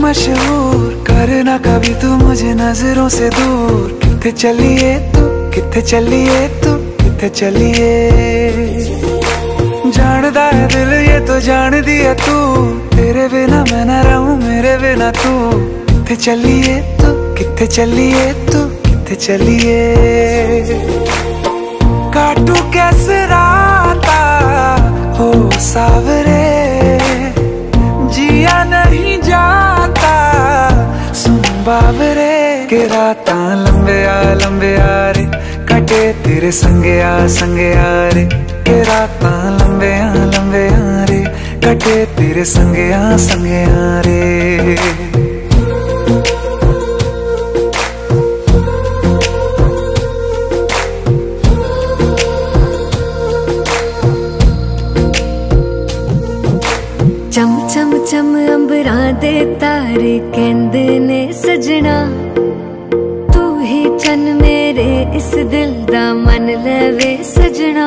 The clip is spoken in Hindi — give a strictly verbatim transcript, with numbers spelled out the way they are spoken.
मशहूर, करना कभी तू मुझे नजरों से दूर। किथे चलिए तू, किथे चलिए तू, किथे चलिए। जानदा है दिल ये तो जान दिया तू, तेरे बिना मैं ना रहूं मेरे बिना तू। किथे चलिए तू, किथे चलिए तू, किथे चलिए। काटू कैसे राता हो सावरे, जिया नहीं जाता सुन बाबरे। के राता लंबे आ लंबे आ रे, कटे तेरे संगे आ संगे आ रे। के राता लंबे आ लंबे आ रे, कटे तेरे संगे आ संगे आ रे। चम चम चम अंबरां दे तारे कहंदे ने सजना, तू ही चन मेरे इस दिल दा मन लवे सजना।